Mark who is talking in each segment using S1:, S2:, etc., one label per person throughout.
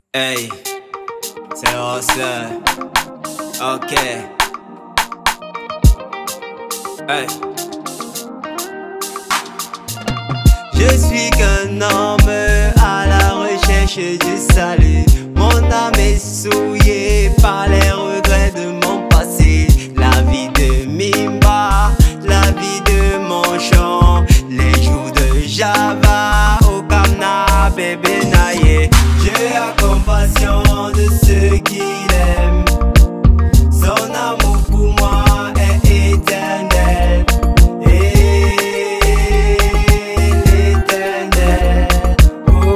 S1: Hey, c'est Ross. Ok. Hey. Je suis qu'un homme à la recherche du salut. Mon âme est souillée par les regrets de mon passé. La vie de Mimba, la vie de mon chant, les jours de Java au Kamna, bébé naïe. Dieu a compassion de ceux qui l'aiment. Son amour pour moi est éternel. L'éternel, oh,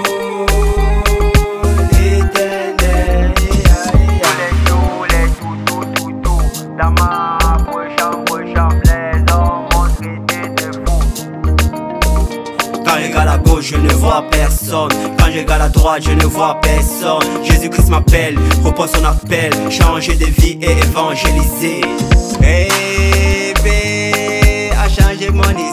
S1: l'éternel.
S2: Tous les tout, dans ma chambre, les hommes m'ont traité de fou.
S1: Quand je regarde à gauche, je ne vois personne. Quand je regarde à droite, je ne vois personne. Jésus-Christ m'appelle, reprends son appel. Changer de vie et évangéliser. Bébé a changé mon histoire.